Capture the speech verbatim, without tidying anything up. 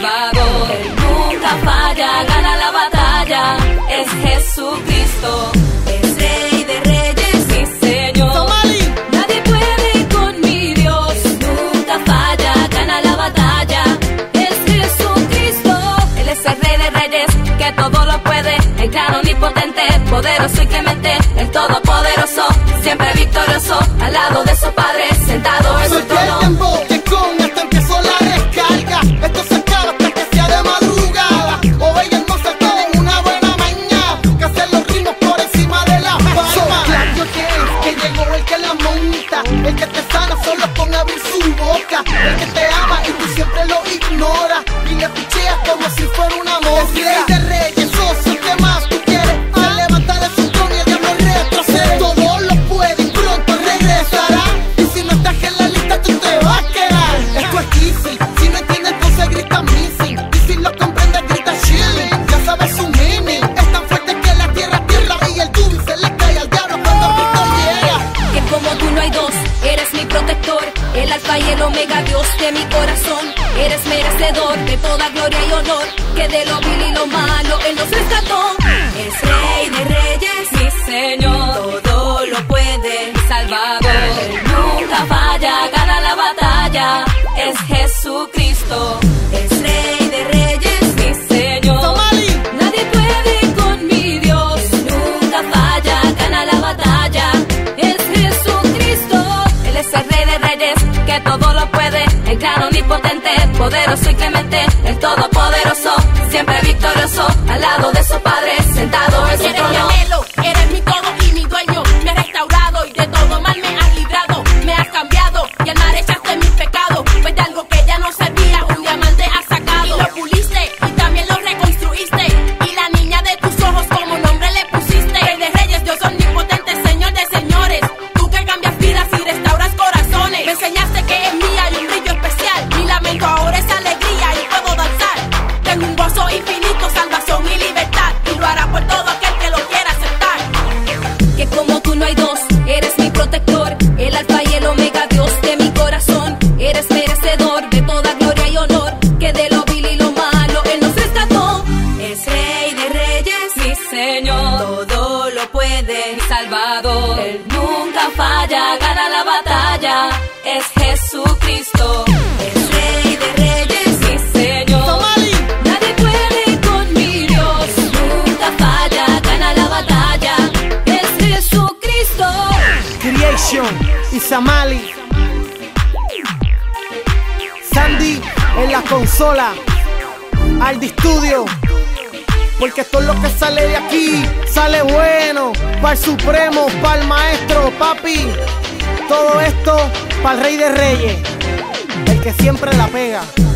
Salvador. Él nunca falla, gana la batalla, es Jesucristo. Es Rey de Reyes, mi Señor. Somali. Nadie puede con mi Dios. Nunca falla, gana la batalla, es Jesucristo. Él es el Rey de Reyes, que todo lo puede. El gran omnipotente, poderoso y clemente, el todopoderoso, siempre victorioso, al lado de su Padre, sentado en su Soy trono. el tiempo que con esto empiezo la descarga. Esto se acaba hasta que sea de madrugada. Oveja hermosa con una buena maña, que hace los ritmos por encima de la palma. Claro que es que llegó el que la monta, el que te sana solo con abrir su boca, el que te ama y tú siempre lo ignoras y le picheas como si fuera una mosca. Es Rey de Reyes, socio, ¿qué más tú quieres? Se levanta de su trono y el diablo retrocede. Todo lo puede y pronto regresará. Y si no estás en la lista tú te vas a quedar. Esto es easy, si no entiendes entonces grita missing. Y si lo comprendes grita chilling. Ya sabes su meaning, es tan fuerte que la tierra tierra y el tubi se le cae al diablo cuando Cristo llega. Que como tú no hay dos, eres mi protector, el alfa y el omega, Dios de mi corazón. Eres merecedor de toda gloria y honor, que de lo vil y lo malo Él nos rescató. Es Rey de Reyes, mi Señor, todo lo puede, Salvador. Él nunca falla, gana la batalla, es Jesucristo. Es Rey de Reyes, mi Señor. Somali. Nadie puede con mi Dios, nunca falla, gana la batalla, es Jesucristo. Él es el Rey de Reyes, que todo lo puede, el gran omnipotente, poderoso y clemente, el todopoderoso, siempre victorioso, al lado de su Padre, sentado en su Eres mi trono. anhelo, eres mi todo y mi dueño. Me has restaurado y de todo mal me has librado. Me has cambiado y al mar echaste mis pecados. Pues de algo que ya no servía, un diamante has sacado. Y lo puliste y también lo reconstruiste. Y la niña de tus ojos como nombre le pusiste. Rey de Reyes, Dios omnipotente, Señor de señores. Tú que cambias vidas y restauras corazones. Me enseñaste que en mí hay un brillo especial. Mi lamento ahora es alegría y puedo danzar. Tengo un gozo infinito, salvación y libertad. Y lo hará por todo aquel que lo quiera aceptar. Que como tú no hay dos, eres mi protector, el alfa y el omega, Dios de mi corazón. Eres merecedor de toda gloria y honor, que de lo vil y lo malo Él nos rescató. Es Rey de Reyes, mi Señor, todo lo puede, mi Salvador. Él nunca falla, gana la batalla, es Jesucristo. Es Rey de Reyes, mi Señor. Somali. Nadie puede con mi Dios, nunca falla, gana la batalla, es Jesucristo. Creation y Somali. Sandy en la consola. Aldi Studio. Porque todo lo que sale de aquí sale bueno. Para el Supremo, para el Maestro, papi. Todo esto para el Rey de Reyes, el que siempre la pega.